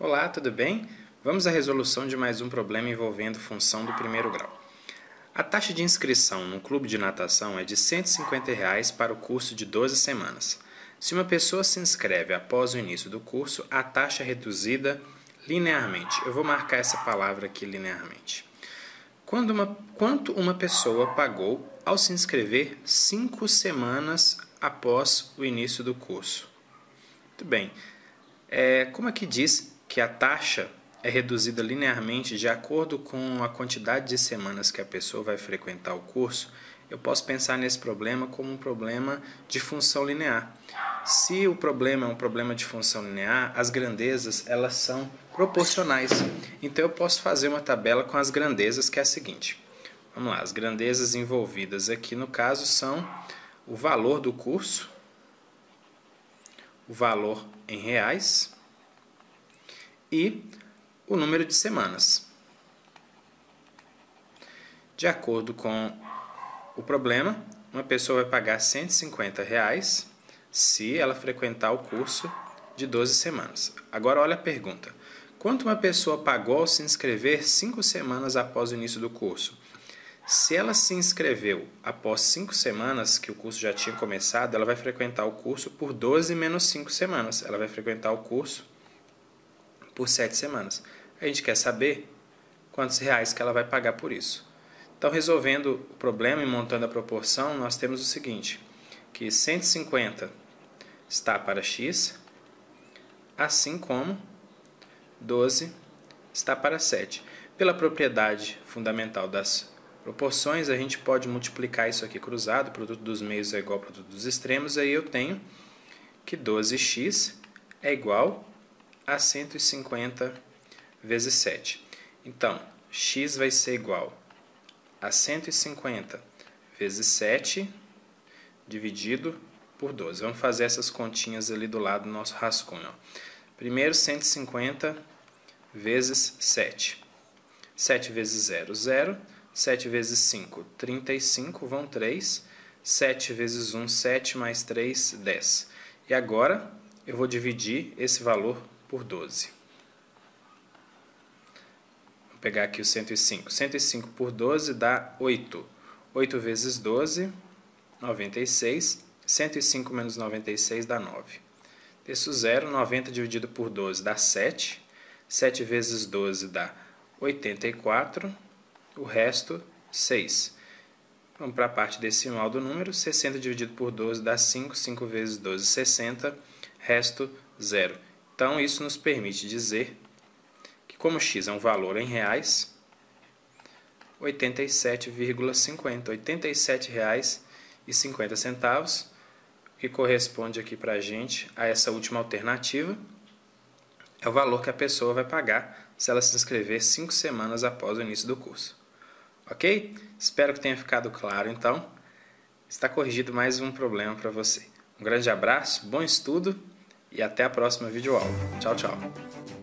Olá, tudo bem? Vamos à resolução de mais um problema envolvendo função do primeiro grau. A taxa de inscrição no clube de natação é de R$ 150 para o curso de 12 semanas. Se uma pessoa se inscreve após o início do curso, a taxa é reduzida linearmente. Eu vou marcar essa palavra aqui, linearmente. Quanto uma pessoa pagou ao se inscrever 5 semanas após o início do curso? Muito bem. Como aqui diz que a taxa é reduzida linearmente de acordo com a quantidade de semanas que a pessoa vai frequentar o curso, eu posso pensar nesse problema como um problema de função linear. Se o problema é um problema de função linear, as grandezas elas são proporcionais. Então eu posso fazer uma tabela com as grandezas que é a seguinte. Vamos lá, as grandezas envolvidas aqui no caso são o valor do curso, o valor em reais e o número de semanas. De acordo com o problema, uma pessoa vai pagar R$ 150 se ela frequentar o curso de 12 semanas. Agora olha a pergunta. Quanto uma pessoa pagou ao se inscrever 5 semanas após o início do curso? Se ela se inscreveu após 5 semanas que o curso já tinha começado, ela vai frequentar o curso por 12 menos 5 semanas. Ela vai frequentar o curso por 7 semanas. A gente quer saber quantos reais que ela vai pagar por isso. Então, resolvendo o problema e montando a proporção, nós temos o seguinte, que 150 está para x, assim como 12 está para 7. Pela propriedade fundamental das proporções, a gente pode multiplicar isso aqui cruzado, o produto dos meios é igual ao produto dos extremos, aí eu tenho que 12x é igual a 150 vezes 7. Então, x vai ser igual a 150 vezes 7 dividido por 12. Vamos fazer essas continhas ali do lado do nosso rascunho. Primeiro, 150 vezes 7. 7 vezes 0, 0. 7 vezes 5, 35, vão 3. 7 vezes 1, 7, mais 3, 10. E agora, eu vou dividir esse valor por 12. Vou pegar aqui o 105. 105 por 12 dá 8. 8 vezes 12, 96. 105 menos 96 dá 9. Texto 0, 90 dividido por 12 dá 7. 7 vezes 12 dá 84. O resto, 6. Vamos para a parte decimal do número. 60 dividido por 12 dá 5. 5 vezes 12, 60. Resto, 0. Então, isso nos permite dizer que, como x é um valor em reais, 87,50. R$ 87,50, que corresponde aqui para a gente a essa última alternativa, é o valor que a pessoa vai pagar se ela se inscrever 5 semanas após o início do curso. Ok? Espero que tenha ficado claro, então. Está corrigido mais um problema para você. Um grande abraço, bom estudo e até a próxima videoaula. Tchau, tchau.